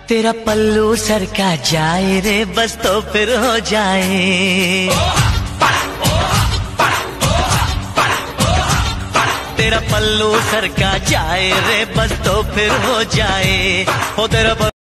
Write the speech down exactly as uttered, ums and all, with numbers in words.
तेरा पल्लू सर का जाए रे बस तो फिर हो जाए। तेरा पल्लू सर का जाए रे बस तो फिर हो जाए। हो तेरा